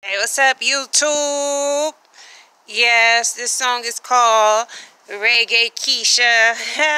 Hey, what's up, YouTube? Yes, this song is called Reggae Keisha.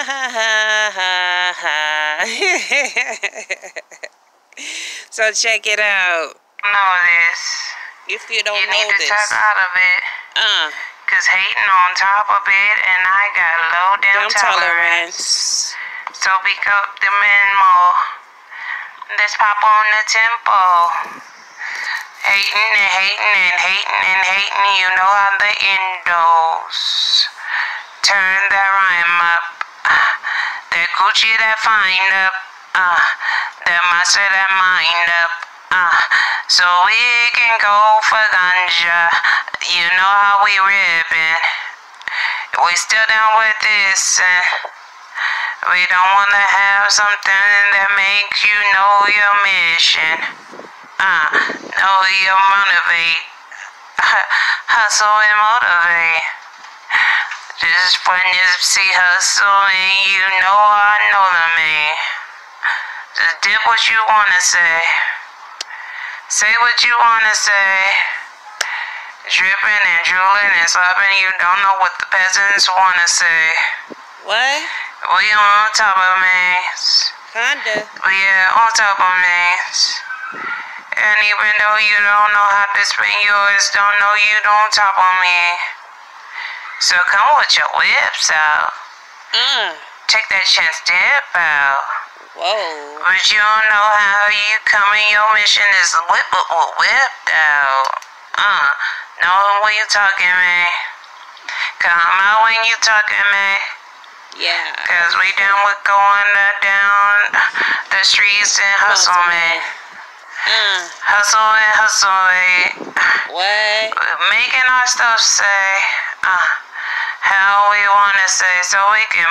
So check it out. Know this. If you don't you know need to this. talk out of it. Cause hating on top of it, and I got low down tolerance. So pick up the memo. Let's pop on the tempo. Hating and hating and hating and hating, you know how the end goes. Turn that rhyme up. That Gucci that find up. That master that mind up. So we can go for ganja. You know how we rippin'. We still down with this. We don't wanna have something that makes you know your mission. Know you motivate. Hustle and motivate. This is for Nipsey Hussle, and you know I know the man. Just did what you wanna say. Say what you wanna say. Dripping and drooling and slopping, you don't know what the peasants wanna say. What? We on top of mans. Kinda. We on top of mans. And even though you don't know how to spin yours, don't know you don't top on me. So come with your whips out. Take that chance, dip out. Whoa. But you don't know how you coming, your mission is whipped out. Know when you talking, man. Come out when you talking, man. Yeah. Cause we down with going down the streets and hustle, man. Hustle and hustle, man. What? Making our stuff say, how we wanna say, so we can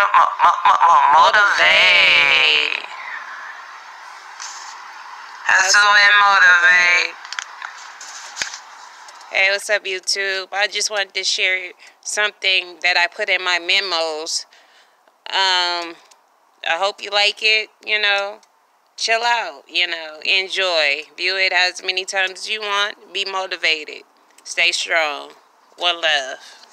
motivate. Hustle and motivate. Hey, what's up, YouTube? I just wanted to share something that I put in my memos. I hope you like it, Chill out, enjoy. View it as many times as you want. Be motivated. Stay strong. One love.